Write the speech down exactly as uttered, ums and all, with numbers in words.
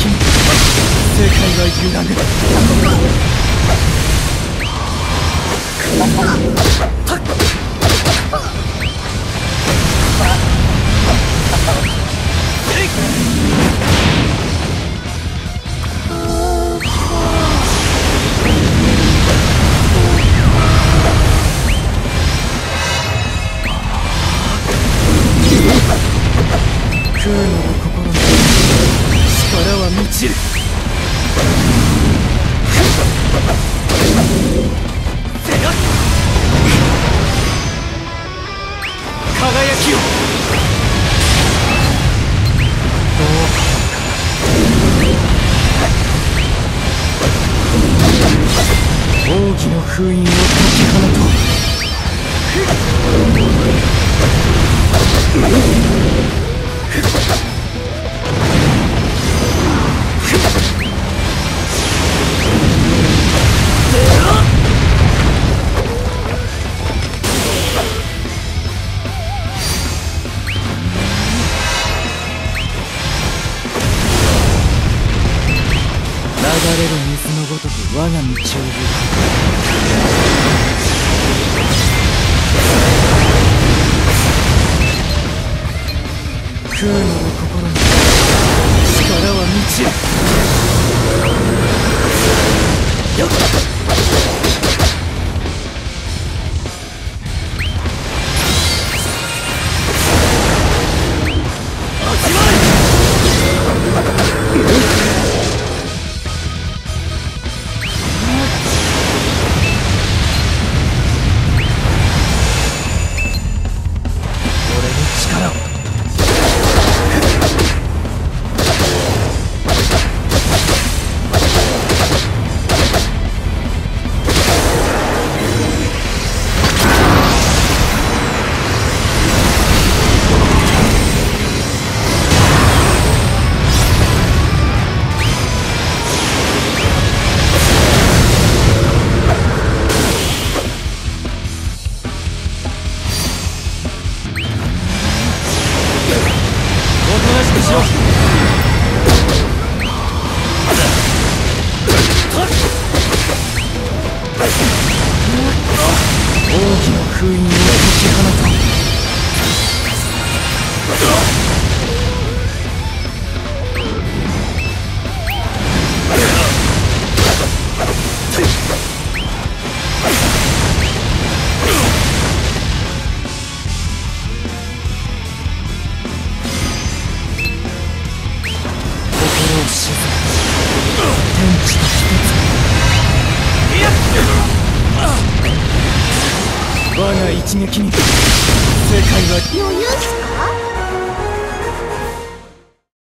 に世界は揺らぐ。空の心の力は満ちる。輝きをどう奥義の封印を解き放とう。流れる水のごとく我が道を行く。空なる心に力は満ちる。よっ奥義の封印を解き放とう。心を沈め天地と一つ。我が一撃に世界は余裕。